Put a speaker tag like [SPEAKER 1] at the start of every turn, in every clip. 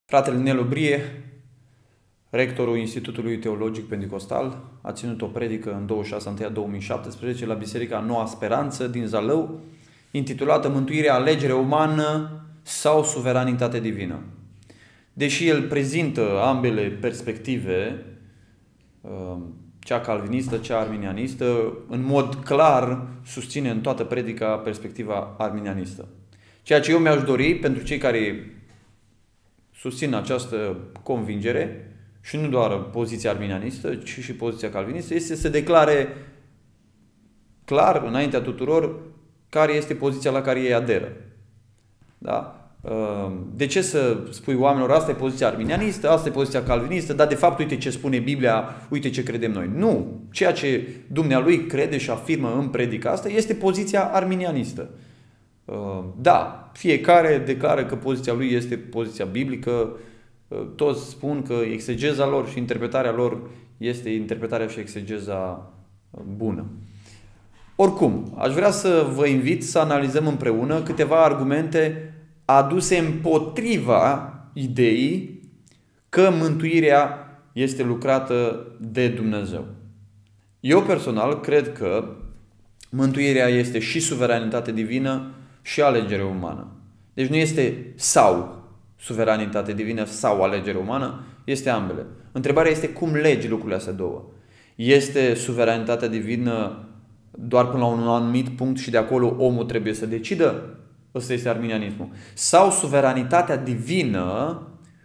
[SPEAKER 1] Fratele Nelu Brie, rectorul Institutului Teologic Pentecostal, a ținut o predică în 26/1/2017 la Biserica Noua Speranță din Zalău, intitulată Mântuirea, alegere umană sau suveranitate divină. Deși el prezintă ambele perspective, cea calvinistă, cea arminianistă, în mod clar susține în toată predica perspectiva arminianistă. Ceea ce eu mi-aș dori pentru cei care susțin această convingere, și nu doar poziția arminianistă, ci și poziția calvinistă, este să declare clar înaintea tuturor care este poziția la care ei aderă. Da? De ce să spui oamenilor, asta e poziția arminianistă, asta e poziția calvinistă, dar de fapt uite ce spune Biblia, uite ce credem noi. Nu! Ceea ce Dumnealui crede și afirmă în predica asta este poziția arminianistă. Da, fiecare declară că poziția lui este poziția biblică, toți spun că exegeza lor și interpretarea lor este interpretarea și exegeza bună. Oricum, aș vrea să vă invit să analizăm împreună câteva argumente aduse împotriva ideii că mântuirea este lucrată de Dumnezeu. Eu personal cred că mântuirea este și suveranitate divină și alegere umană. Deci nu este sau suveranitate divină sau alegere umană, este ambele. Întrebarea este cum legi lucrurile astea două. Este suveranitatea divină doar până la un anumit punct și de acolo omul trebuie să decidă? Ăsta este arminianismul. Sau suveranitatea divină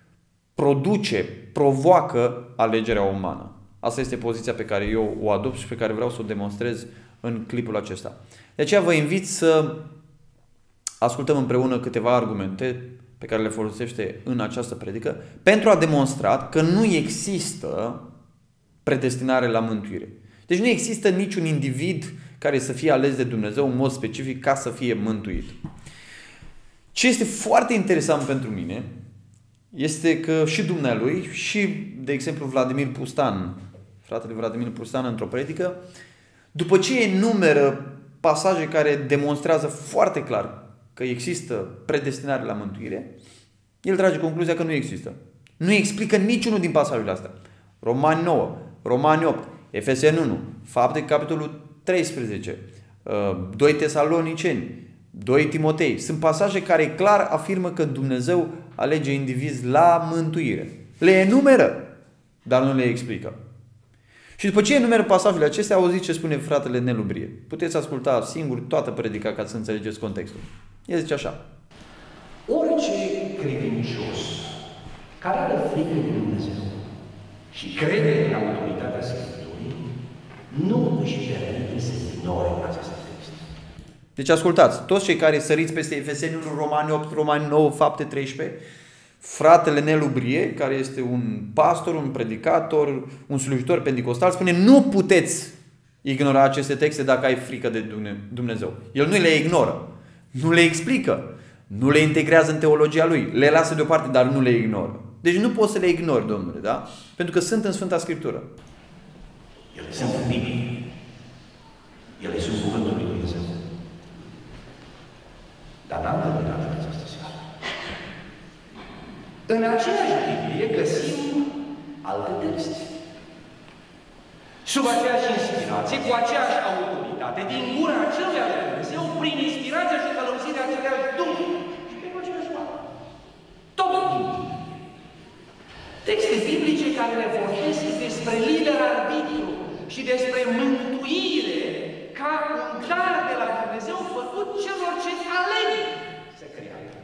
[SPEAKER 1] provoacă alegerea umană. Asta este poziția pe care eu o adopt și pe care vreau să o demonstrez în clipul acesta. De aceea vă invit să ascultăm împreună câteva argumente pe care le folosește în această predică pentru a demonstra că nu există predestinare la mântuire. Deci nu există niciun individ care să fie ales de Dumnezeu în mod specific ca să fie mântuit. Ce este foarte interesant pentru mine este că și Dumnealui și, de exemplu, Vladimir Pustan, fratele Vladimir Pustan într-o predică, după ce enumeră pasaje care demonstrează foarte clar că există predestinare la mântuire, el trage concluzia că nu există. Nu explică niciunul din pasajele astea. Romani 9, Romani 8, Efeseni 1, Fapte capitolul 13, 2 Tesaloniceni, 2 Timotei. Sunt pasaje care clar afirmă că Dumnezeu alege indivizi la mântuire. Le enumeră, dar nu le explică. Și după ce enumeră pasajele acestea, auziți ce spune fratele Nelu Brie. Puteți asculta singur toată predica ca să înțelegeți contextul. El zice așa.
[SPEAKER 2] Orice credincios care are frică de Dumnezeu și crede în autoritatea Scripturii, nu își permite să ignore aceste texte.
[SPEAKER 1] Deci ascultați, toți cei care săriți peste Efeseni 1, Romani 8, Romani 9, Fapte 13, fratele Nelu Brie, care este un pastor, un predicator, un slujitor pentecostal, spune nu puteți ignora aceste texte dacă ai frică de Dumnezeu. El nu le ignoră, nu le explică, nu le integrează în teologia lui, le lasă deoparte, dar nu le ignoră. Deci nu poți să le ignori, domnule, da? Pentru că sunt în Sfânta Scriptură.
[SPEAKER 2] Ele sunt în Biblie. Ele sunt cuvântul lui Dumnezeu. Dar n-am terminat în această seară. În aceeași Biblie găsim alte texte. Sub aceeași inspirație, cu aceeași autoritate, din gura aceluiași Dumnezeu, prin inspirația și călăuzirea aceleași Duh și pe aceeași parte. Tot din Biblie. Texte biblice care ne vorbesc despre liber arbitru și despre mântuire ca un dar de la Dumnezeu făcut celor ce aleg să creadă.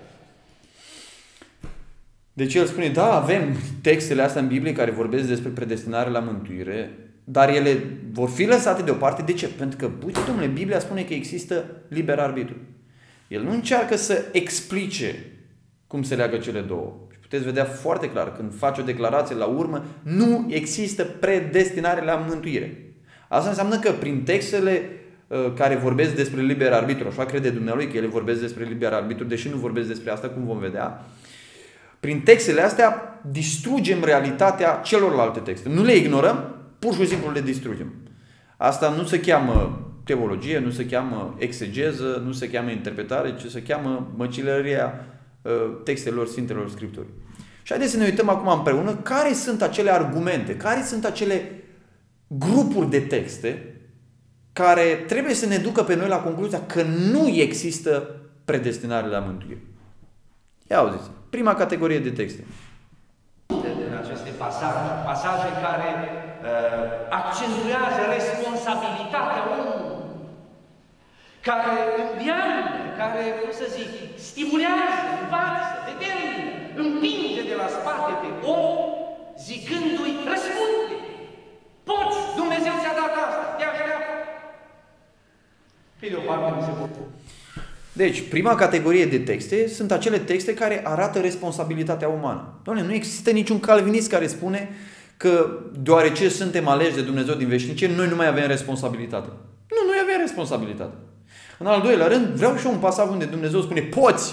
[SPEAKER 1] Deci el spune, da, avem textele astea în Biblie care vorbesc despre predestinare la mântuire, dar ele vor fi lăsate deoparte. De ce? Pentru că, uite, domnule, Biblia spune că există liber arbitru. El nu încearcă să explice cum se leagă cele două. Și puteți vedea foarte clar, când face o declarație la urmă, nu există predestinare la mântuire. Asta înseamnă că prin textele care vorbesc despre liber arbitru, așa crede Dumnealui că ele vorbesc despre liber arbitru, deși nu vorbesc despre asta, cum vom vedea, prin textele astea distrugem realitatea celorlalte texte. Nu le ignorăm, pur și simplu le distrugem. Asta nu se cheamă teologie, nu se cheamă exegeză, nu se cheamă interpretare, ci se cheamă măcelăria textelor Sfintelor Scripturii. Și haideți să ne uităm acum împreună care sunt acele argumente, care sunt acele grupuri de texte care trebuie să ne ducă pe noi la concluzia că nu există predestinare la mântuire. Ia auziți, prima categorie de texte.
[SPEAKER 2] În aceste pasaje care accentuează responsabilitatea omului, care îndeamnă, care, cum să zic, stimulează, învață, determină, împinge de la spate pe om, zicându-i, răspunde, poți, Dumnezeu ți-a dat asta, te așteaptă. Pe de o parte mi se poate.
[SPEAKER 1] Deci, prima categorie de texte sunt acele texte care arată responsabilitatea umană. Doamne, nu există niciun calvinist care spune că deoarece suntem aleși de Dumnezeu din veșnicie, noi nu mai avem responsabilitate. Nu, noi avem responsabilitate. În al doilea rând, vreau și eu un pasaj unde Dumnezeu spune poți.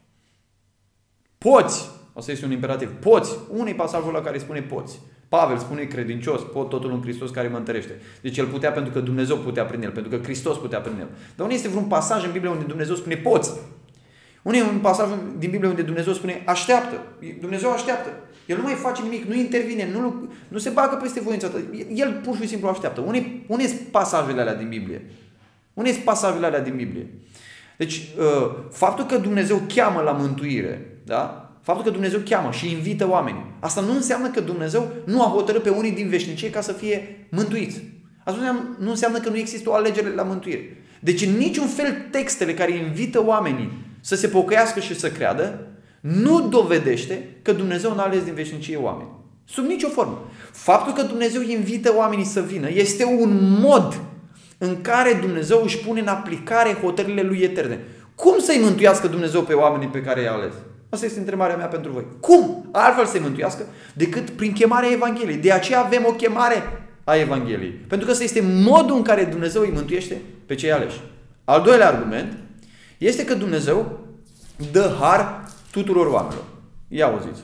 [SPEAKER 1] Poți. Asta este un imperativ. Poți. Unui pasajul la care spune poți. Pavel spune credincios, pot totul în Hristos care mă întărește. Deci el putea pentru că Dumnezeu putea prin el, pentru că Hristos putea prin el. Dar unde este vreun pasaj în Biblie unde Dumnezeu spune poți? Unde e un pasaj din Biblie unde Dumnezeu spune așteaptă? Dumnezeu așteaptă. El nu mai face nimic, nu intervine, nu se bagă peste voința ta. El pur și simplu așteaptă. Unde sunt pasajele alea din Biblie? Unde sunt pasajele alea din Biblie? Deci, faptul că Dumnezeu cheamă la mântuire, da? Faptul că Dumnezeu cheamă și invită oamenii, asta nu înseamnă că Dumnezeu nu a hotărât pe unii din veșnicie ca să fie mântuiți. Asta nu înseamnă că nu există o alegere la mântuire. Deci în niciun fel textele care invită oamenii să se pocăiască și să creadă nu dovedește că Dumnezeu n-a ales din veșnicie oameni. Sub nicio formă. Faptul că Dumnezeu invită oamenii să vină este un mod în care Dumnezeu își pune în aplicare hotărârile Lui eterne. Cum să-i mântuiască Dumnezeu pe oamenii pe care i-a ales? Asta este întrebarea mea pentru voi. Cum altfel să-i mântuiască decât prin chemarea Evangheliei? De aceea avem o chemare a Evangheliei. Pentru că ăsta este modul în care Dumnezeu îi mântuiește pe cei aleși. Al doilea argument este că Dumnezeu dă har tuturor oamenilor. Ia auziți.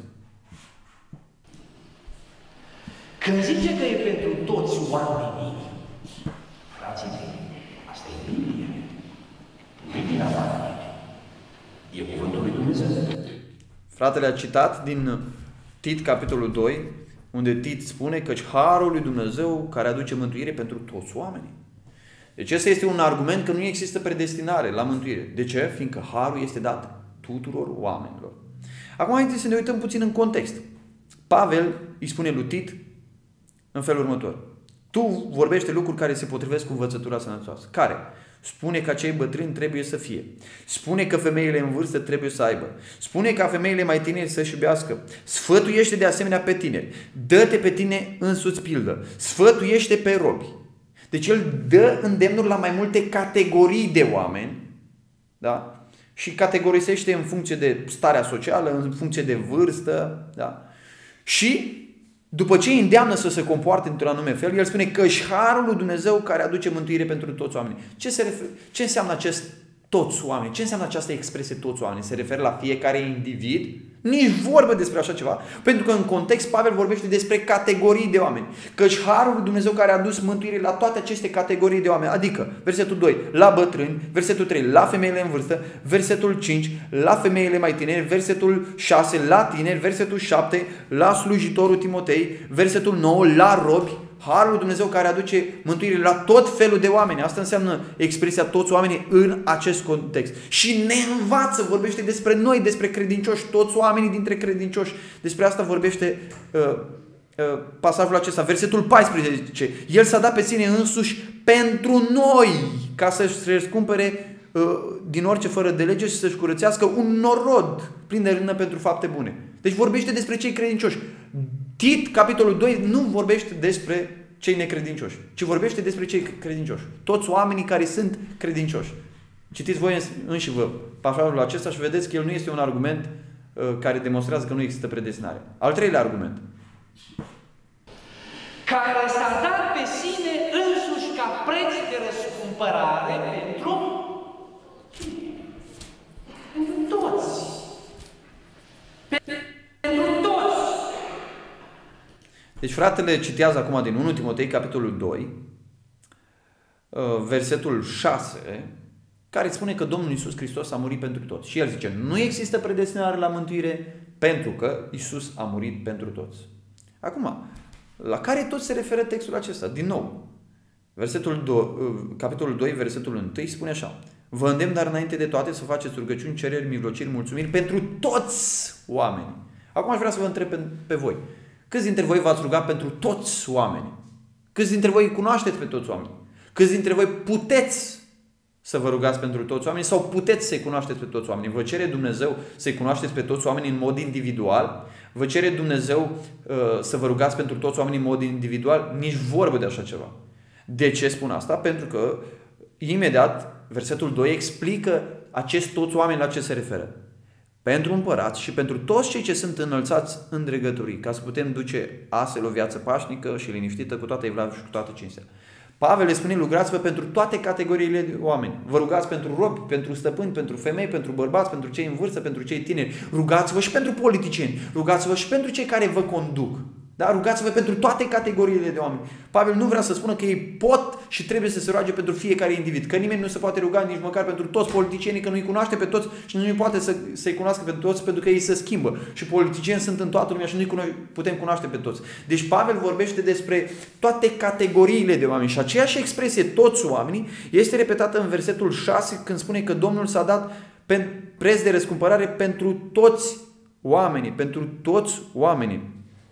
[SPEAKER 2] Când zice că e pentru toți oamenii, frații mei, asta e Biblia. Biblia e cuvântul lui Dumnezeu.
[SPEAKER 1] Fratele a citat din Tit, capitolul 2, unde Tit spune că harul lui Dumnezeu care aduce mântuire pentru toți oamenii. Deci ăsta este un argument că nu există predestinare la mântuire. De ce? Fiindcă harul este dat tuturor oamenilor. Acum haideți să ne uităm puțin în context. Pavel îi spune lui Tit în felul următor. Tu vorbește lucruri care se potrivesc cu învățătura sănătoasă. Care? Spune că cei bătrâni trebuie să fie. Spune că femeile în vârstă trebuie să aibă. Spune ca femeile mai tineri să-și iubească. Sfătuiește de asemenea pe tineri. Dă-te pe tine însuți pildă. Sfătuiește pe robi. Deci el dă îndemnuri la mai multe categorii de oameni, da? Și categorisește în funcție de starea socială, în funcție de vârstă, da? Și după ce îi îndeamnă să se comporte într-un anume fel, el spune că harul lui Dumnezeu care aduce mântuire pentru toți oamenii. Ce înseamnă acest toți oamenii? Ce înseamnă această expresie toți oamenii? Se referă la fiecare individ? Nici vorbă despre așa ceva. Pentru că în context Pavel vorbește despre categorii de oameni. Căci harul lui Dumnezeu care a adus mântuire la toate aceste categorii de oameni. Adică versetul 2 la bătrâni, versetul 3 la femeile în vârstă, versetul 5 la femeile mai tineri, versetul 6 la tineri, versetul 7 la slujitorul Timotei, versetul 9 la robi. Harul lui Dumnezeu care aduce mântuire la tot felul de oameni. Asta înseamnă expresia toți oamenii în acest context. Și ne învață, vorbește despre noi, despre credincioși, toți oamenii dintre credincioși. Despre asta vorbește pasajul acesta, versetul 14. El s-a dat pe sine însuși pentru noi, ca să-și răscumpere din orice fără de lege și să-și curățească un norod plin de rână pentru fapte bune. Deci vorbește despre cei credincioși. Tit, capitolul 2, nu vorbește despre cei necredincioși, ci vorbește despre cei credincioși. Toți oamenii care sunt credincioși. Citiți voi înși vă pasajul acesta și vedeți că el nu este un argument care demonstrează că nu există predestinare. Al treilea argument.
[SPEAKER 2] Care s-a dat pe sine însuși ca preț de răscumpărare pentru toți. Pentru toți.
[SPEAKER 1] Deci fratele citează acum din 1 Timotei, capitolul 2, versetul 6, care spune că Domnul Iisus Hristos a murit pentru toți. Și el zice, nu există predestinare la mântuire pentru că Iisus a murit pentru toți. Acum, la care tot se referă textul acesta? Din nou, capitolul 2, versetul 1 spune așa: vă îndemn dar înainte de toate să faceți rugăciuni, cereri, mijlociri, mulțumiri pentru toți oamenii. Acum aș vrea să vă întreb pe voi. Câți dintre voi v-ați rugat pentru toți oamenii? Câți dintre voi îi cunoașteți pe toți oamenii? Câți dintre voi puteți să vă rugați pentru toți oamenii sau puteți să-i cunoașteți pe toți oamenii? Vă cere Dumnezeu să-i cunoașteți pe toți oamenii în mod individual? Vă cere Dumnezeu să vă rugați pentru toți oamenii în mod individual? Nici vorbă de așa ceva. De ce spun asta? Pentru că imediat versetul 2 explică acest toți oameni la ce se referă. Pentru împărați și pentru toți cei ce sunt înălțați în dregătorii, ca să putem duce astfel o viață pașnică și liniștită cu toată evlavia și cu toată cinstea. Pavel le spune: rugați-vă pentru toate categoriile de oameni. Vă rugați pentru robi, pentru stăpâni, pentru femei, pentru bărbați, pentru cei în vârstă, pentru cei tineri. Rugați-vă și pentru politicieni. Rugați-vă și pentru cei care vă conduc. Da? Rugați-vă pentru toate categoriile de oameni. Pavel nu vrea să spună că ei pot și trebuie să se roage pentru fiecare individ. Că nimeni nu se poate ruga nici măcar pentru toți politicienii, că nu-i cunoaște pe toți și nu-i poate să-i cunoască pe toți, pentru că ei se schimbă. Și politicieni sunt în toată lumea și nu-i putem cunoaște pe toți. Deci Pavel vorbește despre toate categoriile de oameni. Și aceeași expresie, toți oamenii, este repetată în versetul 6, când spune că Domnul s-a dat preț de răscumpărare pentru toți oamenii. Pentru toți oamenii.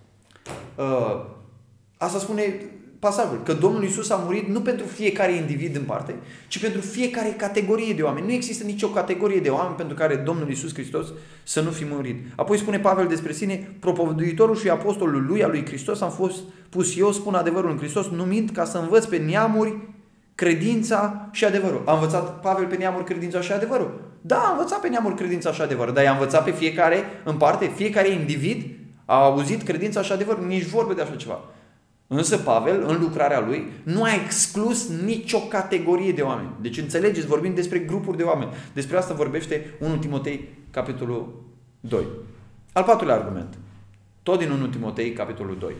[SPEAKER 1] Asta spune pasajul, că Domnul Iisus a murit nu pentru fiecare individ în parte, ci pentru fiecare categorie de oameni. Nu există nicio categorie de oameni pentru care Domnul Iisus Hristos să nu fi murit. Apoi spune Pavel despre sine: propovăduitorul și apostolul lui, al lui Hristos, am fost pus eu, spun adevărul în Hristos, numit ca să învăț pe neamuri credința și adevărul. A învățat Pavel pe neamuri credința și adevărul? Da, a învățat pe neamuri credința și adevărul, dar i-a învățat pe fiecare în parte, fiecare individ a auzit credința și adevărul, nici vorbă de așa ceva. Însă Pavel, în lucrarea lui, nu a exclus nicio categorie de oameni. Deci înțelegeți, vorbim despre grupuri de oameni. Despre asta vorbește 1 Timotei, capitolul 2. Al patrulea argument. Tot din 1 Timotei, capitolul 2.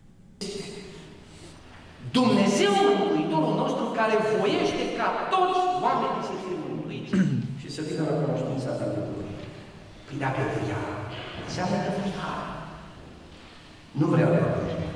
[SPEAKER 2] Dumnezeu Mântuitorul nostru, care voiește ca toți oamenii să fie mântuiți și să vină la cunoștința adevărului. Păi dacă vrea, înseamnă că vrea. Nu vreau de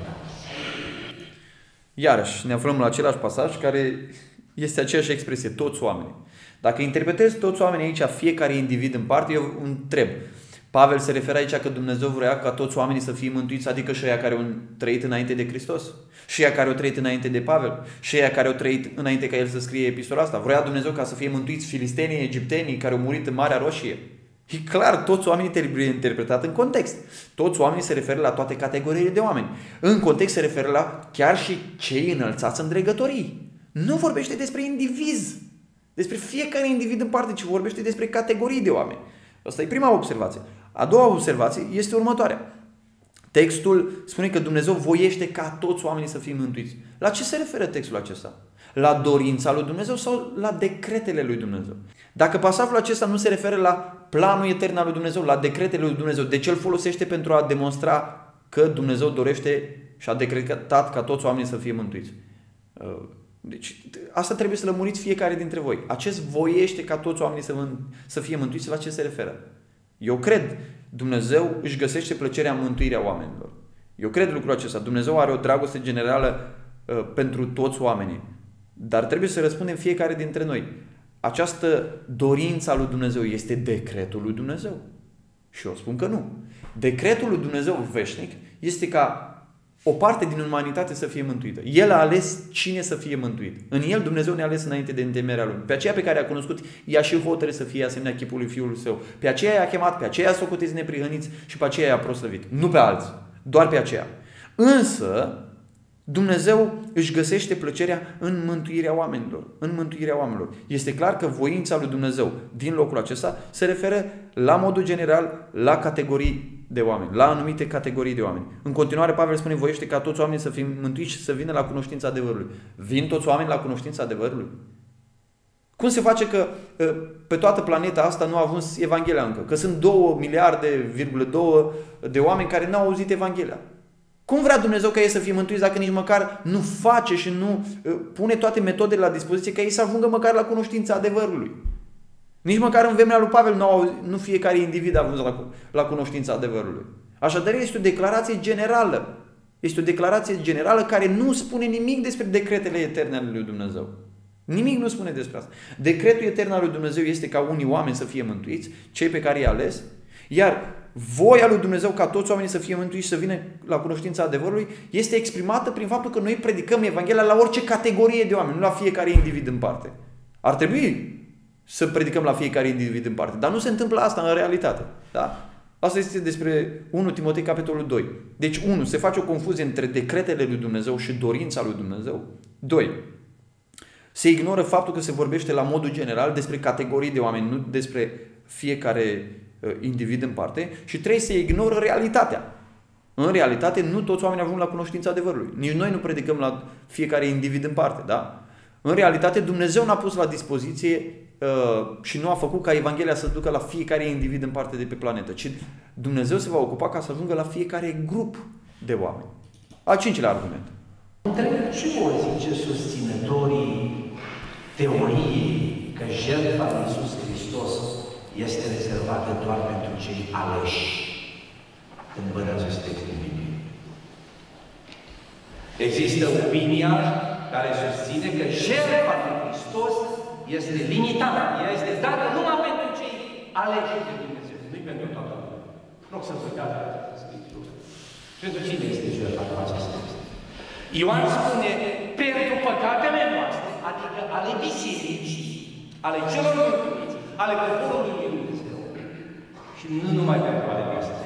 [SPEAKER 1] Iarăși, ne aflăm la același pasaj care este aceeași expresie, toți oamenii. Dacă interpretezi toți oamenii aici, fiecare individ în parte, eu întreb. Pavel se referă aici că Dumnezeu vrea ca toți oamenii să fie mântuiți, adică și aia care au trăit înainte de Hristos, și aia care au trăit înainte de Pavel, și aia care au trăit înainte ca el să scrie epistola asta. Vrea Dumnezeu ca să fie mântuiți filistenii, egiptenii care au murit în Marea Roșie. E clar, toți oamenii trebuie interpretat în context. Toți oamenii se referă la toate categoriile de oameni. În context se referă la chiar și cei înălțați în dregătorii. Nu vorbește despre indivizi, despre fiecare individ în parte, ci vorbește despre categorii de oameni. Asta e prima observație. A doua observație este următoarea. Textul spune că Dumnezeu voiește ca toți oamenii să fie mântuiți. La ce se referă textul acesta? La dorința lui Dumnezeu sau la decretele lui Dumnezeu? Dacă pasajul acesta nu se referă la planul etern al lui Dumnezeu, la decretele lui Dumnezeu, de ce îl folosește pentru a demonstra că Dumnezeu dorește și a decretat ca toți oamenii să fie mântuiți? Deci, asta trebuie să lămuriți fiecare dintre voi. Acest voiește ca toți oamenii să fie mântuiți, la ce se referă? Eu cred, Dumnezeu își găsește plăcerea în mântuirea oamenilor. Eu cred lucrul acesta. Dumnezeu are o dragoste generală pentru toți oamenii. Dar trebuie să răspundem fiecare dintre noi. Această dorință a lui Dumnezeu este decretul lui Dumnezeu? Și eu spun că nu. Decretul lui Dumnezeu veșnic este ca o parte din umanitate să fie mântuită. El a ales cine să fie mântuit. În El Dumnezeu ne-a ales înainte de întemeierea lumii. Pe aceea pe care a cunoscut, i-a și hotărât să fie asemenea chipului Fiului Său. Pe aceea i-a chemat, pe aceea i-a socotit neprihăniți și pe aceea i-a proslăvit. Nu pe alții, doar pe aceea. Însă, Dumnezeu își găsește plăcerea în mântuirea oamenilor. În mântuirea oamenilor. Este clar că voința lui Dumnezeu din locul acesta se referă la modul general la categorii de oameni, la anumite categorii de oameni. În continuare Pavel spune: voiește ca toți oamenii să fie mântuiți și să vină la cunoștința adevărului. Vin toți oamenii la cunoștința adevărului? Cum se face că pe toată planeta asta nu a ajuns Evanghelia încă? Că sunt 2 miliarde, de oameni care n-au auzit Evanghelia. Cum vrea Dumnezeu ca ei să fie mântuiți dacă nici măcar nu face și nu pune toate metodele la dispoziție ca ei să ajungă măcar la cunoștința adevărului? Nici măcar în vremea lui Pavel nu fiecare individ a ajuns la cunoștința adevărului. Așadar este o declarație generală. Este o declarație generală care nu spune nimic despre decretele eterne ale lui Dumnezeu. Nimic nu spune despre asta. Decretul etern al lui Dumnezeu este ca unii oameni să fie mântuiți, cei pe care i-a ales, iar voia lui Dumnezeu ca toți oamenii să fie mântuiți și să vină la cunoștința adevărului este exprimată prin faptul că noi predicăm Evanghelia la orice categorie de oameni, nu la fiecare individ în parte. Ar trebui să predicăm la fiecare individ în parte, dar nu se întâmplă asta în realitate. Da? Asta este despre 1 Timotei, capitolul 2. Deci, 1. Se face o confuzie între decretele lui Dumnezeu și dorința lui Dumnezeu. 2. Se ignoră faptul că se vorbește la modul general despre categorii de oameni, nu despre fiecare individ în parte. Și 3. Se ignoră realitatea. În realitate, nu toți oamenii ajung la cunoștința adevărului. Nici noi nu predicăm la fiecare individ în parte. Da? În realitate, Dumnezeu n-a pus la dispoziție și nu a făcut ca Evanghelia să ducă la fiecare individ în parte de pe planetă, ci Dumnezeu se va ocupa ca să ajungă la fiecare grup de oameni. Al 5-lea argument.
[SPEAKER 2] Întreb ce vor zice susținătorii teoriei că jertfa lui Iisus Hristos este rezervată doar pentru cei aleși când văd acest text din Biblie. Există opinia care susține că jertfa lui Hristos este limitată. Ea este dată numai pentru cei aleși de Dumnezeu, nu pentru toată lumea. Rog să vă uitați la Scriptură. Pentru cine este jertfa cu acest text? Ioan spune, pentru păcatele noastre, adică ale bisericii, ale celor mântuiți, ale poporului lui Dumnezeu. Și nu numai pentru ale noastre,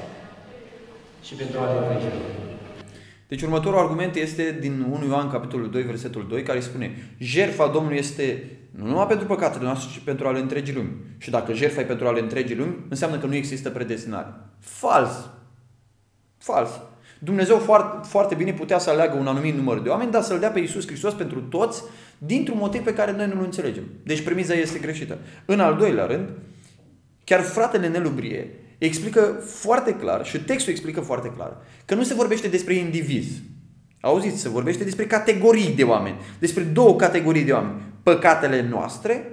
[SPEAKER 2] ci pentru ale întregilor.
[SPEAKER 1] Deci următorul argument este din 1 Ioan, capitolul 2, versetul 2, care spune: jertfa Domnului este nu numai pentru păcatele noastre, ci pentru ale întregii lumi. Și dacă jertfa e pentru ale întregii lumi, înseamnă că nu există predestinare. Fals! Fals! Dumnezeu foarte, foarte bine putea să aleagă un anumit număr de oameni, dar să-L dea pe Iisus Hristos pentru toți, dintr-un motiv pe care noi nu-l înțelegem. Deci premiza este greșită. În al doilea rând, chiar fratele Nelu Brie explică foarte clar, și textul explică foarte clar, că nu se vorbește despre indivizi. Auziți, se vorbește despre categorii de oameni, despre două categorii de oameni. Păcatele noastre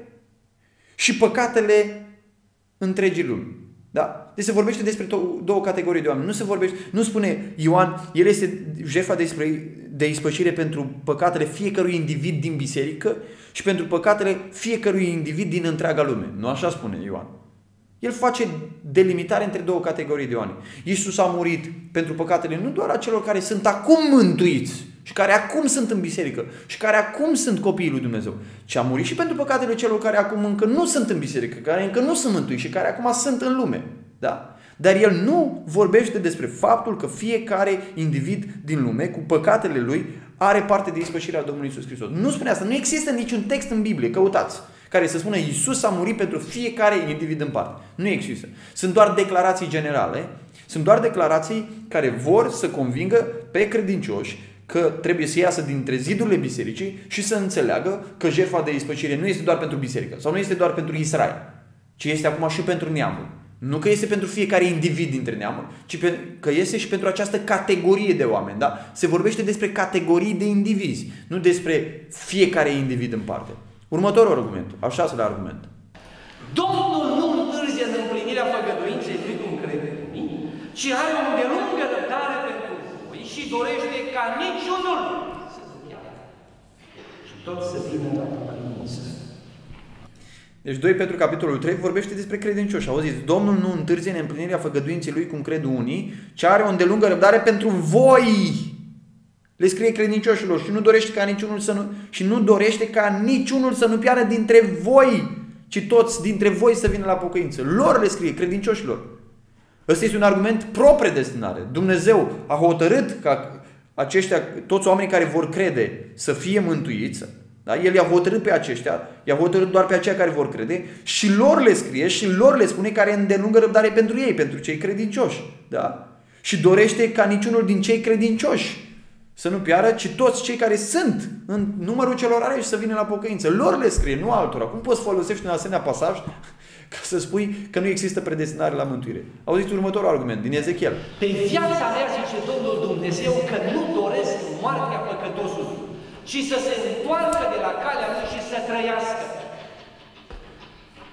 [SPEAKER 1] și păcatele întregii lumi. Da? Deci se vorbește despre două categorii de oameni. Nu se vorbește, nu spune Ioan, el este jertfa de ispășire pentru păcatele fiecărui individ din biserică și pentru păcatele fiecărui individ din întreaga lume. Nu așa spune Ioan. El face delimitare între două categorii de oameni. Iisus a murit pentru păcatele nu doar a celor care sunt acum mântuiți și care acum sunt în biserică și care acum sunt copiii lui Dumnezeu, ci a murit și pentru păcatele celor care acum încă nu sunt în biserică, care încă nu sunt mântuiți și care acum sunt în lume. Da? Dar el nu vorbește despre faptul că fiecare individ din lume, cu păcatele lui, are parte de ispășirea Domnului Iisus Hristos. Nu spune asta. Nu există niciun text în Biblie, căutați, care să spună Iisus a murit pentru fiecare individ în parte. Nu există. Sunt doar declarații generale, sunt doar declarații care vor să convingă pe credincioși că trebuie să iasă dintre zidurile bisericii și să înțeleagă că jertfa de ispășire nu este doar pentru biserică sau nu este doar pentru Israel, ci este acum și pentru neamul. Nu că este pentru fiecare individ dintre neamuri, ci că este și pentru această categorie de oameni. Da? Se vorbește despre categorii de indivizi, nu despre fiecare individ în parte. Următorul argument, al 6-lea argument.
[SPEAKER 2] Domnul nu întârzie în împlinirea făgăduinței lui cum crede unii, ci are o îndelungă răbdare pentru voi și dorește ca niciunul să nu piară, și tot să vină la împlinință.
[SPEAKER 1] Deci 2 Petru, capitolul 3, vorbește despre credincioși. Auziți, Domnul nu întârzie în împlinirea făgăduinței lui cum cred unii, ci are o îndelungă răbdare pentru voi. Le scrie credincioșilor și nu dorește ca niciunul să nu piară dintre voi, ci toți dintre voi să vină la pocăință. Lor le scrie credincioșilor. Ăsta este un argument pro-predestinare. Dumnezeu a hotărât ca aceștia, toți oamenii care vor crede, să fie mântuiți. Da? El i-a hotărât pe aceștia, i-a hotărât doar pe aceia care vor crede și lor le scrie și lor le spune care îndelungă răbdare pentru ei, pentru cei credincioși. Da? Și dorește ca niciunul din cei credincioși să nu piară, ci toți cei care sunt în numărul celor aleși să vină la pocăință. Lor le scrie, nu altora. Cum poți folosești un asemenea pasaj ca să spui că nu există predestinare la mântuire? Auziți următorul argument din Ezechiel.
[SPEAKER 2] Pe viața mea, zice Domnul Dumnezeu, că nu doresc moartea păcătosului, ci să se întoarcă de la calea lui și să trăiască.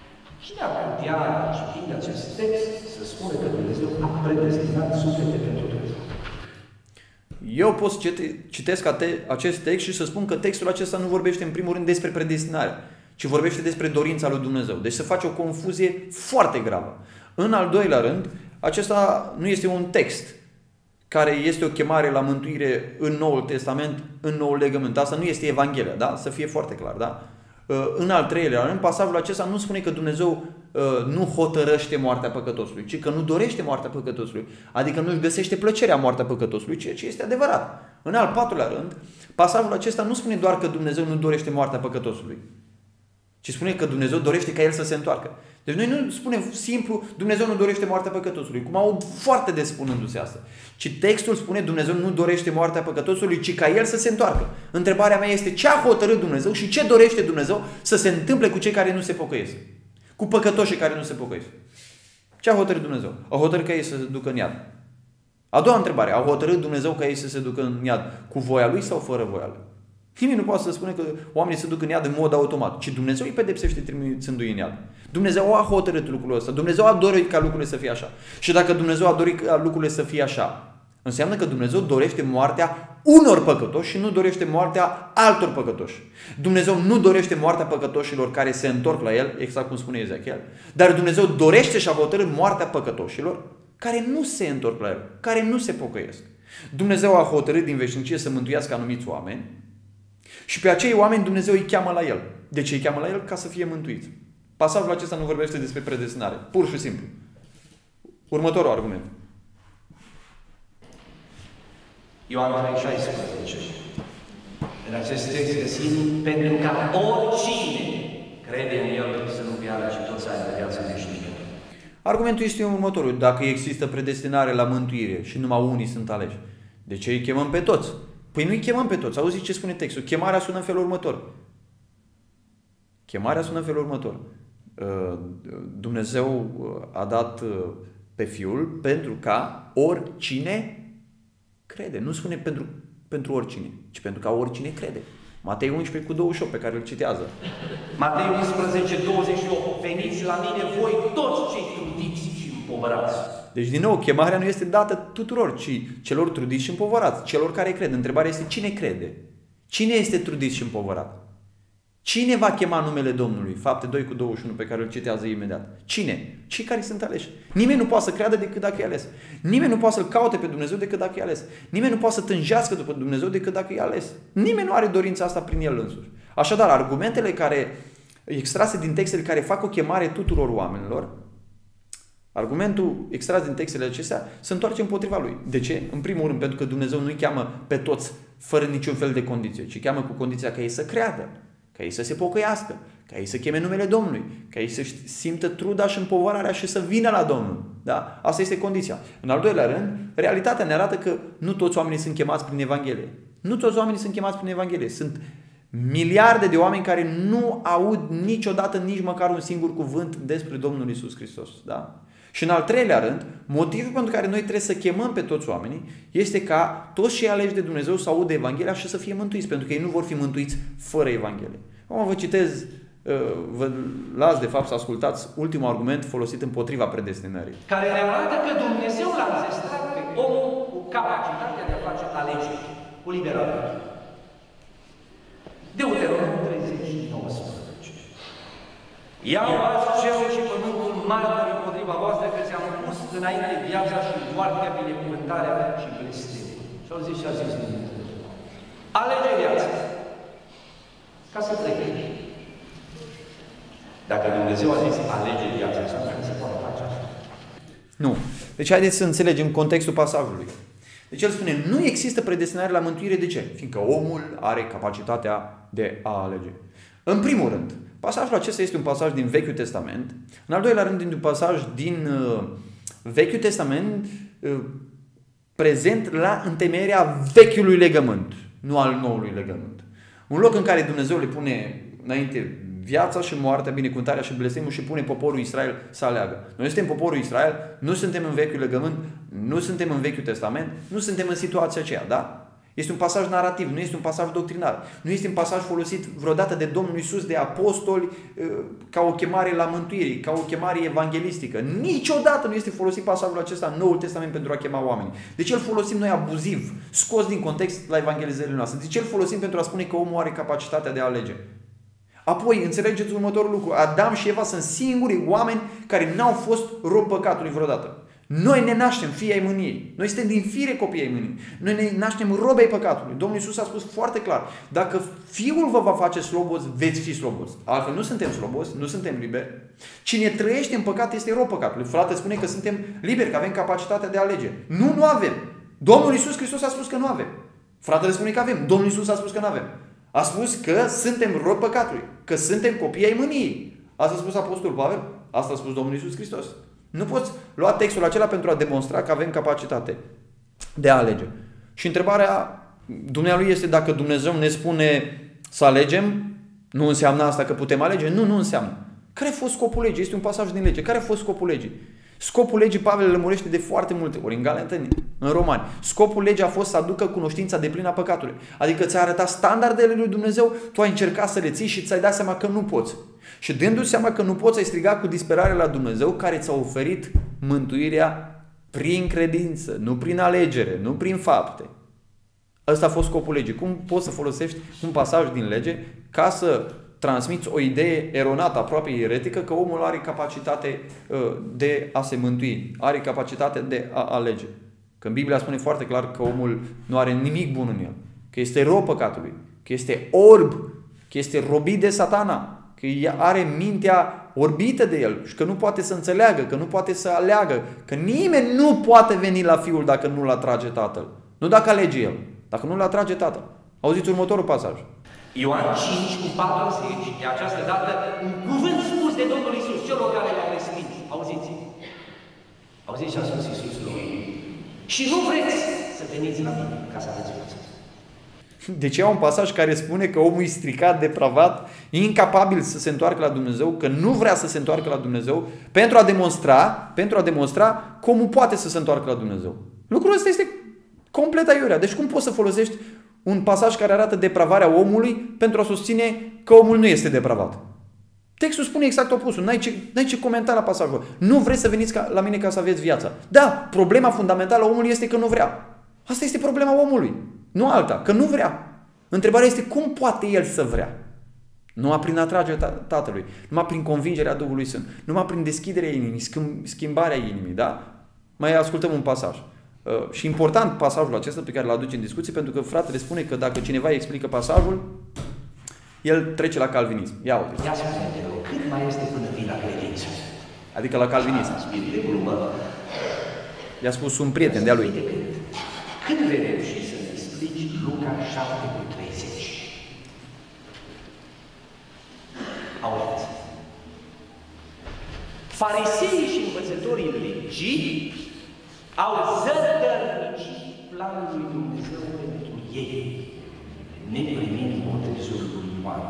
[SPEAKER 2] Cine ar putea, citind acest text, să spune că Dumnezeu a predestinat suflete pentru Dumnezeu?
[SPEAKER 1] Eu pot să citesc acest text și să spun că textul acesta nu vorbește în primul rând despre predestinare, ci vorbește despre dorința lui Dumnezeu. Deci se face o confuzie foarte gravă. În al doilea rând, acesta nu este un text care este o chemare la mântuire în Noul Testament, în Noul Legământ. Asta nu este Evanghelia, da? Să fie foarte clar, da? În al treilea rând, pasajul acesta nu spune că Dumnezeu nu hotărăște moartea păcătosului, ci că nu dorește moartea păcătosului, adică nu își găsește plăcerea moartea păcătosului, ceea ce este adevărat. În al patrulea rând, pasajul acesta nu spune doar că Dumnezeu nu dorește moartea păcătosului, ci spune că Dumnezeu dorește ca el să se întoarcă. Deci noi nu spunem simplu Dumnezeu nu dorește moartea păcătosului, cum au foarte des spunându-se asta. Ci textul spune Dumnezeu nu dorește moartea păcătosului, ci ca el să se întoarcă. Întrebarea mea este ce a hotărât Dumnezeu și ce dorește Dumnezeu să se întâmple cu cei care nu se pocăiesc? Cu păcătoșii care nu se pocăiesc. Ce a hotărât Dumnezeu? A hotărât ca ei să se ducă în iad. A doua întrebare. A hotărât Dumnezeu ca ei să se ducă în iad cu voia lui sau fără voia lui? Nimeni nu poate să spune că oamenii se duc în iad în mod automat, ci Dumnezeu îi pedepsește trimițându-i în iad. Dumnezeu a hotărât lucrul ăsta. Dumnezeu a dorit ca lucrurile să fie așa. Și dacă Dumnezeu a dorit ca lucrurile să fie așa, înseamnă că Dumnezeu dorește moartea unor păcătoși și nu dorește moartea altor păcătoși. Dumnezeu nu dorește moartea păcătoșilor care se întorc la El, exact cum spune Ezechiel, dar Dumnezeu dorește și a hotărât moartea păcătoșilor care nu se întorc la El, care nu se pocăiesc. Dumnezeu a hotărât din veșnicie să mântuiască anumiți oameni și pe acei oameni Dumnezeu îi cheamă la El. De ce îi cheamă la El? Ca să fie mântuiți. Pasajul acesta nu vorbește despre predestinare. Pur și simplu. Următorul argument.
[SPEAKER 2] Ioan 16. În acest text găsim pentru ca oricine crede în El să nu piară, ci tot să aibă viață veșnică.
[SPEAKER 1] Argumentul este următorul. Dacă există predestinare la mântuire și numai unii sunt aleși, de ce îi chemăm pe toți? Păi nu îi chemăm pe toți. Auziți ce spune textul? Chemarea sună în felul următor. Chemarea sună în felul următor. Dumnezeu a dat pe Fiul pentru ca oricine crede. Nu spune pentru oricine, ci pentru ca oricine crede. Matei 11:28 pe care îl citează.
[SPEAKER 2] Matei 11:28. Veniți la mine voi toți cei trudiți și împovărați.
[SPEAKER 1] Deci din nou, chemarea nu este dată tuturor, ci celor trudiți și împovărați, celor care cred. Întrebarea este cine crede? Cine este trudit și împovărat? Cine va chema numele Domnului? Fapte 2:21 pe care îl citează imediat. Cine? Cei care sunt aleși. Nimeni nu poate să creadă decât dacă e ales. Nimeni nu poate să-L caute pe Dumnezeu decât dacă e ales. Nimeni nu poate să tânjească după Dumnezeu decât dacă e ales. Nimeni nu are dorința asta prin el însuși. Așadar, argumentele extrase din textele care fac o chemare tuturor oamenilor, argumentul extras din textele acestea se întoarce împotriva lui. De ce? În primul rând, pentru că Dumnezeu nu-i cheamă pe toți fără niciun fel de condiție, ci cheamă cu condiția ca ei să creadă, ca ei să se pocăiască, ca ei să cheme numele Domnului, ca ei să simtă truda și împovărarea și să vină la Domnul. Da? Asta este condiția. În al doilea rând, realitatea ne arată că nu toți oamenii sunt chemați prin Evanghelie. Nu toți oamenii sunt chemați prin Evanghelie. Sunt miliarde de oameni care nu aud niciodată nici măcar un singur cuvânt despre Domnul Iisus Hristos. Da? Și în al treilea rând, motivul pentru care noi trebuie să chemăm pe toți oamenii este ca toți cei aleși de Dumnezeu să audă Evanghelia și să fie mântuiți, pentru că ei nu vor fi mântuiți fără Evanghelie. Acum vă citez, vă las de fapt să ascultați ultimul argument folosit împotriva predestinării.
[SPEAKER 2] Care ne arată că Dumnezeu l-a înzestrat pe omul cu capacitatea de a face alegeri, cu libertate. Deuteronom 30:19. Iau azi cerul și pământul martori împotriva voastră că ți-am pus înainte viața și moartea, binecuvântarea și blestemul. Și au zis și a zis Dumnezeu. Alege viața ca să treci. Dacă Dumnezeu a zis alege viața, nu se poate face așa.
[SPEAKER 1] Nu. Deci haideți să înțelegem contextul pasajului. Deci el spune, nu există predestinare la mântuire. De ce? Fiindcă omul are capacitatea de a alege. În primul rând, pasajul acesta este un pasaj din Vechiul Testament. În al doilea rând, un pasaj din Vechiul Testament prezent la întemeierea Vechiului Legământ, nu al Noului Legământ. Un loc în care Dumnezeu le pune înainte viața și moartea, binecuvântarea și blestemul și pune poporul Israel să aleagă. Noi suntem poporul Israel, nu suntem în Vechiul Legământ, nu suntem în Vechiul Testament, nu suntem în situația aceea, da? Este un pasaj narativ, nu este un pasaj doctrinar. Nu este un pasaj folosit vreodată de Domnul Iisus, de apostoli, ca o chemare la mântuire, ca o chemare evanghelistică. Niciodată nu este folosit pasajul acesta în Noul Testament pentru a chema oameni. De ce îl folosim noi abuziv, scos din context la evangelizările noastre? De ce îl folosim pentru a spune că omul are capacitatea de a alege? Apoi, înțelegeți următorul lucru. Adam și Eva sunt singurii oameni care n-au fost robi păcatului vreodată. Noi ne naștem fii ai mâniei. Noi suntem din fire copii ai mâniei. Noi ne naștem robi ai păcatului. Domnul Iisus a spus foarte clar: dacă Fiul vă va face slobozi, veți fi slobozi. Altfel nu suntem slobozi, nu suntem liberi. Cine trăiește în păcat este rob păcatului. Frate spune că suntem liberi, că avem capacitatea de a alege. Nu avem. Domnul Iisus Hristos a spus că nu avem. Fratele spune că avem. Domnul Iisus a spus că nu avem. A spus că suntem robi păcatului, că suntem copii ai mâniei. Asta a spus Apostolul Pavel, asta a spus Domnul Iisus Hristos. Nu poți lua textul acela pentru a demonstra că avem capacitate de a alege. Și întrebarea dumnealui este: dacă Dumnezeu ne spune să alegem, nu înseamnă asta că putem alege? Nu înseamnă. Care a fost scopul legii? Este un pasaj din lege. Care a fost scopul legii? Scopul legii Pavel îl lămurește de foarte multe ori, în Galateni, în Romani. Scopul legii a fost să aducă cunoștința deplină a păcatului. Adică ți-a arătat standardele lui Dumnezeu, tu ai încercat să le ții și ți-ai dat seama că nu poți. Și dându-ți seama că nu poți, ai strigat cu disperare la Dumnezeu, care ți-a oferit mântuirea prin credință, nu prin alegere, nu prin fapte. Ăsta a fost scopul legii. Cum poți să folosești un pasaj din lege ca să transmiți o idee eronată, aproape eretică, că omul are capacitate de a se mântui, are capacitate de a alege. Când Biblia spune foarte clar că omul nu are nimic bun în el, că este rob păcatului, că este orb, că este robit de Satana, că are mintea orbită de el și că nu poate să înțeleagă, că nu poate să aleagă, că nimeni nu poate veni la Fiul dacă nu-l atrage Tatăl. Nu dacă alege el, dacă nu-l atrage Tatăl. Auziți următorul pasaj.
[SPEAKER 2] Ioan 5:40, de această dată, un cuvânt spus de Domnul Iisus celor care l-au respins. Auziți? Auziți ce a spus Iisus lui? Și nu vreți să veniți la mine ca să aveți viață.
[SPEAKER 1] Deci e un pasaj care spune că omul e stricat, depravat, incapabil să se întoarcă la Dumnezeu, că nu vrea să se întoarcă la Dumnezeu, pentru a demonstra că omul poate să se întoarcă la Dumnezeu. Lucrul ăsta este complet aiurea. Deci cum poți să folosești un pasaj care arată depravarea omului pentru a susține că omul nu este depravat? Textul spune exact opusul. N-ai ce comenta la pasajul. Nu vreți să veniți la mine ca să aveți viața. Da, problema fundamentală a omului este că nu vrea. Asta este problema omului. Nu alta, că nu vrea. Întrebarea este: cum poate el să vrea? Numai prin atragerea Tatălui, numai prin convingerea Duhului Sfânt, numai prin deschiderea inimii, schimbarea inimii. Da? Mai ascultăm un pasaj. Și important pasajul acesta pe care îl aduce în discuție, pentru că fratele spune că dacă cineva explică pasajul, el trece la calvinism. Ia uite.
[SPEAKER 2] Ia spune-te, cât mai este până vii la credință?
[SPEAKER 1] Adică la calvinism.
[SPEAKER 2] Spirit de glumă.
[SPEAKER 1] I-a spus un prieten de-a lui.
[SPEAKER 2] Când vei reuși să ne explici Luca 7:30? Auziți. Fariseii și învățătorii legii au zădărnicit planul lui Dumnezeu pentru ei, neprimind botezul lui Ioan.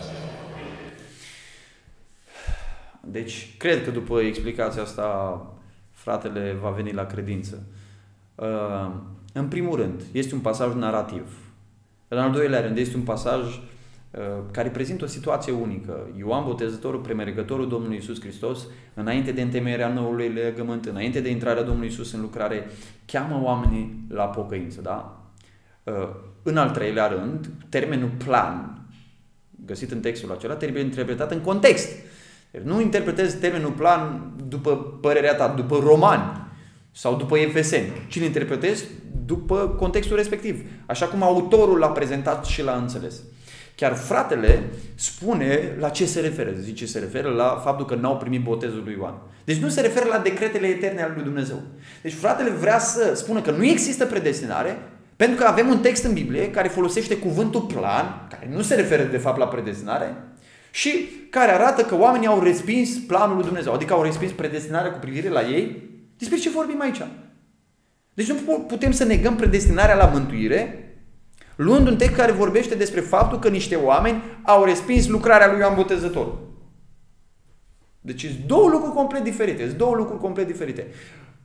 [SPEAKER 1] Deci, cred că după explicația asta, fratele va veni la credință. În primul rând, este un pasaj narrativ. În al doilea rând, este un pasaj care prezintă o situație unică. Ioan Botezătorul, premergătorul Domnului Iisus Hristos, înainte de întemeierea noului legământ, înainte de intrarea Domnului Iisus în lucrare, cheamă oamenii la pocăință. Da? În al treilea rând, termenul plan, găsit în textul acela, trebuie interpretat în context. Nu interpretezi termenul plan după părerea ta, după romani sau după efeseni, ci îl interpretezi după contextul respectiv, așa cum autorul l-a prezentat și l-a înțeles. Chiar fratele spune la ce se referă. Zice, se referă la faptul că n-au primit botezul lui Ioan. Deci nu se referă la decretele eterne ale lui Dumnezeu. Deci fratele vrea să spună că nu există predestinare, pentru că avem un text în Biblie care folosește cuvântul plan, care nu se referă de fapt la predestinare, și care arată că oamenii au respins planul lui Dumnezeu, adică au respins predestinarea cu privire la ei. Despre ce vorbim aici? Deci nu putem să negăm predestinarea la mântuire luând un text care vorbește despre faptul că niște oameni au respins lucrarea lui Ioan Botezătorul. Deci sunt două lucruri complet diferite.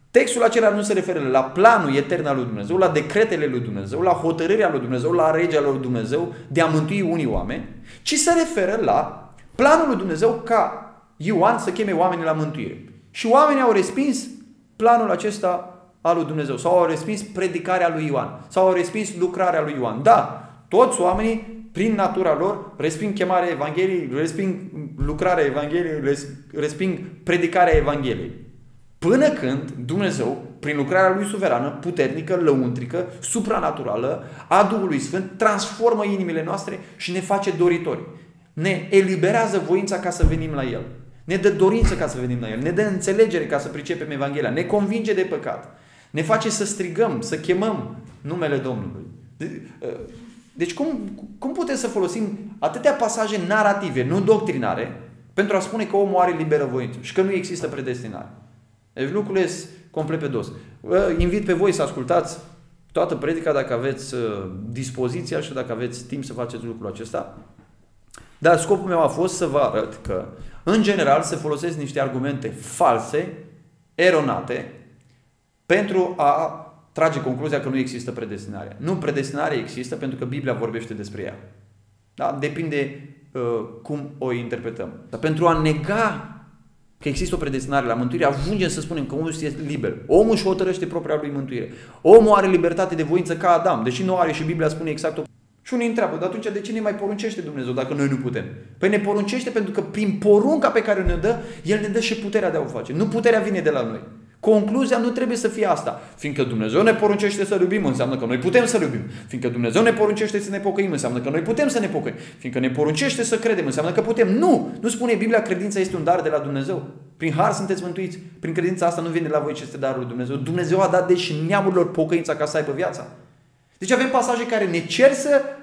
[SPEAKER 1] Textul acela nu se referă la planul etern al lui Dumnezeu, la decretele lui Dumnezeu, la hotărârea lui Dumnezeu, la legea lui Dumnezeu de a mântui unii oameni, ci se referă la planul lui Dumnezeu ca Ioan să cheme oamenii la mântuire. Și oamenii au respins planul acesta al lui Dumnezeu, sau au respins predicarea lui Ioan, sau au respins lucrarea lui Ioan. Da, toți oamenii, prin natura lor, resping chemarea Evangheliei, resping lucrarea Evangheliei, resping predicarea Evangheliei. Până când Dumnezeu, prin lucrarea Lui suverană, puternică, lăuntrică, supranaturală, a Duhului Sfânt, transformă inimile noastre și ne face doritori. Ne eliberează voința ca să venim la El. Ne dă dorință ca să venim la El. Ne dă înțelegere ca să pricepem Evanghelia. Ne convinge de păcat. Ne face să strigăm, să chemăm numele Domnului. Deci cum putem să folosim atâtea pasaje narrative, nu doctrinare, pentru a spune că omul are liberă voință și că nu există predestinare? Deci lucrurile sunt complet pe dos. Vă invit pe voi să ascultați toată predica dacă aveți dispoziția și dacă aveți timp să faceți lucrul acesta. Dar scopul meu a fost să vă arăt că, în general, se folosesc niște argumente false, eronate, pentru a trage concluzia că nu există predestinare. Nu, predestinarea există pentru că Biblia vorbește despre ea. Da? Depinde cum o interpretăm. Dar pentru a nega că există o predestinare la mântuire, ajungem să spunem că omul este liber. Omul își hotărăște propria lui mântuire. Omul are libertate de voință ca Adam, deși nu are și Biblia spune exact o. Și unii întreabă, dar atunci de ce ne mai poruncește Dumnezeu dacă noi nu putem? Păi ne poruncește pentru că prin porunca pe care ne dă, El ne dă și puterea de a o face. Nu puterea vine de la noi. Concluzia nu trebuie să fie asta. Fiindcă Dumnezeu ne poruncește să iubim, înseamnă că noi putem să iubim. Fiindcă Dumnezeu ne poruncește să ne pocăim, înseamnă că noi putem să ne pocăim. Fiindcă ne poruncește să credem, înseamnă că putem. Nu! Nu spune Biblia, credința este un dar de la Dumnezeu. Prin har sunteți mântuiți. Prin credința asta nu vine de la voi ce este darul lui Dumnezeu. Dumnezeu a dat deci neamurilor pocăința ca să aibă viața. Deci avem pasaje care ne cer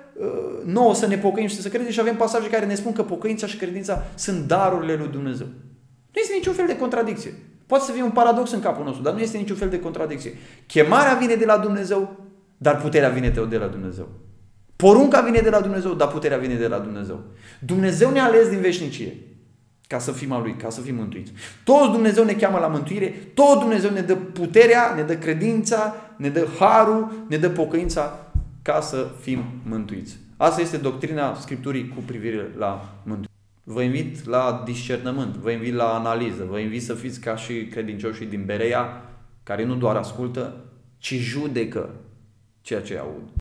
[SPEAKER 1] nouă să ne pocăim și să credem și avem pasaje care ne spun că pocăința și credința sunt darurile lui Dumnezeu. Nu este niciun fel de contradicție. Poate să fie un paradox în capul nostru, dar nu este niciun fel de contradicție. Chemarea vine de la Dumnezeu, dar puterea vine de la Dumnezeu. Porunca vine de la Dumnezeu, dar puterea vine de la Dumnezeu. Dumnezeu ne-a ales din veșnicie ca să fim a Lui, ca să fim mântuiți. Toți Dumnezeu ne cheamă la mântuire, tot Dumnezeu ne dă puterea, ne dă credința, ne dă harul, ne dă pocăința ca să fim mântuiți. Asta este doctrina Scripturii cu privire la mântuire. Vă invit la discernământ, vă invit la analiză, vă invit să fiți ca și credincioșii din Berea, care nu doar ascultă, ci judecă ceea ce aud.